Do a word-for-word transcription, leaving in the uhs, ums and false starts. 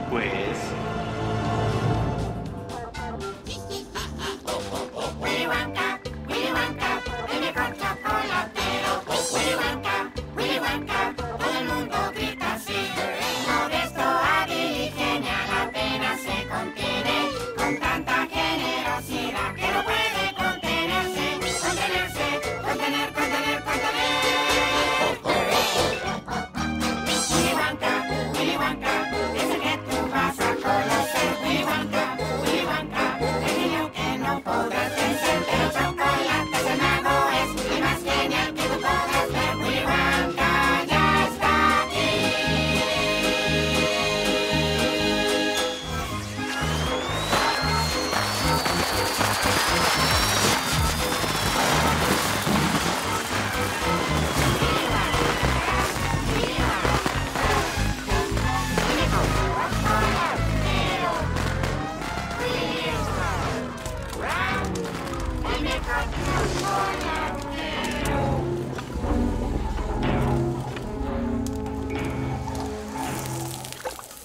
Pues... Willie Wanka, Willie Wanka, el mejor chocolatero. Willie Wanka, Willie Wanka, todo el mundo grita así. Modesto, hábil y genial, apenas se contiene. Con tanta generosidad que no puede contenerse. Contenerse, contener, contener, contener. Willie Wanka, Willie Wanka, es el que tú vas a conocer. Willie Wanka, Willie Wanka, el genio que no podrás vencer. El chocolate es el mago, es el más genial que tú podrás ver. Willie Wanka ya está aquí. El mejor chocolate.